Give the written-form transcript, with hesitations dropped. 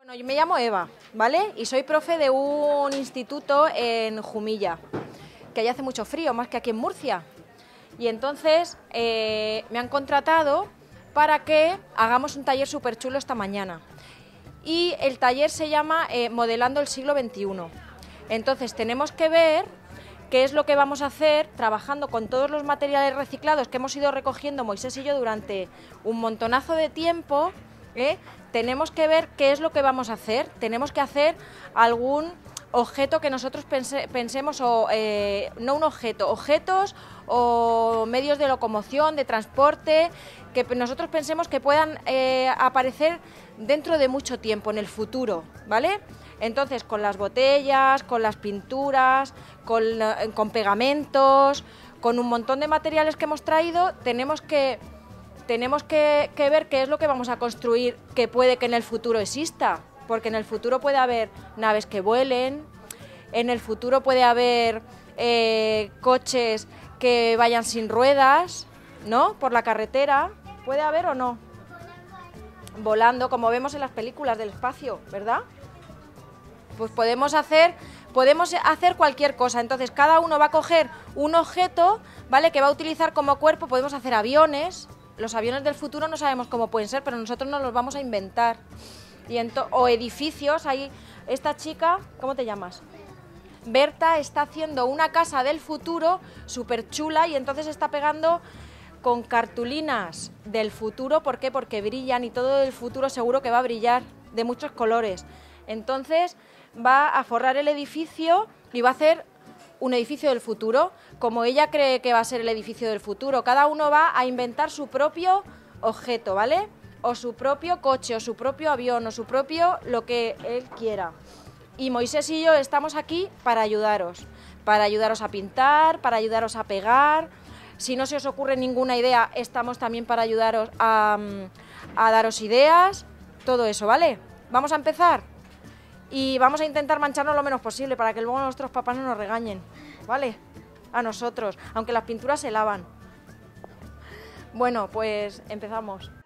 Bueno, yo me llamo Eva, ¿vale? Y soy profe de un instituto en Jumilla, que allá hace mucho frío, más que aquí en Murcia. Y entonces me han contratado para que hagamos un taller súper chulo esta mañana. Y el taller se llama Modelando el siglo XXI. Entonces tenemos que ver qué es lo que vamos a hacer trabajando con todos los materiales reciclados que hemos ido recogiendo Moisés y yo durante un montonazo de tiempo. Tenemos que ver qué es lo que vamos a hacer. Tenemos que hacer algún objeto que nosotros pensemos, o no un objeto, objetos o medios de locomoción, de transporte, que nosotros pensemos que puedan aparecer dentro de mucho tiempo, en el futuro, ¿vale? Entonces, con las botellas, con las pinturas, con pegamentos, con un montón de materiales que hemos traído, tenemos que ver qué es lo que vamos a construir que puede que en el futuro exista, porque en el futuro puede haber naves que vuelen, en el futuro puede haber coches que vayan sin ruedas, ¿no?, por la carretera, puede haber o no, volando, como vemos en las películas del espacio, ¿verdad? Pues podemos hacer cualquier cosa. Entonces cada uno va a coger un objeto, ¿vale?, que va a utilizar como cuerpo. Podemos hacer aviones. Los aviones del futuro no sabemos cómo pueden ser, pero nosotros nos los vamos a inventar. O edificios. Ahí esta chica, ¿cómo te llamas? Berta está haciendo una casa del futuro súper chula, y entonces está pegando con cartulinas del futuro. ¿Por qué? Porque brillan, y todo el futuro seguro que va a brillar de muchos colores. Entonces va a forrar el edificio y va a hacer un edificio del futuro, como ella cree que va a ser el edificio del futuro. Cada uno va a inventar su propio objeto, ¿vale? O su propio coche, o su propio avión, o su propio lo que él quiera. Y Moisés y yo estamos aquí para ayudaros a pintar, para ayudaros a pegar. Si no se os ocurre ninguna idea, estamos también para ayudaros a daros ideas, todo eso, ¿vale? Vamos a empezar. Y vamos a intentar mancharnos lo menos posible para que luego nuestros papás no nos regañen, ¿vale? A nosotros, aunque las pinturas se lavan. Bueno, pues empezamos.